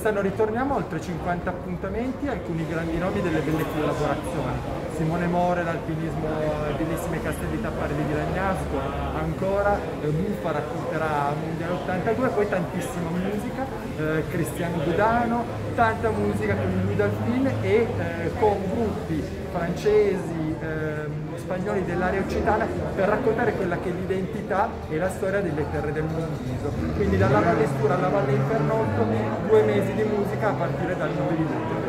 Quest'anno ritorniamo a oltre 50 appuntamenti, alcuni grandi nomi delle belle collaborazioni. Simone More, l'alpinismo, bellissime Castelli Tapparelli di Ragnasco, ancora Buffa racconterà Mondiale 82, poi tantissima musica, Cristiano Budano, tanta musica con il Guido Alpin e con gruppi francesi, spagnoli dell'area occitana per raccontare quella che è l'identità e la storia delle terre del Monviso. Quindi dalla Valle Stura alla Valle Infernotto, 2 mesi di musica a partire dal 9 di luglio.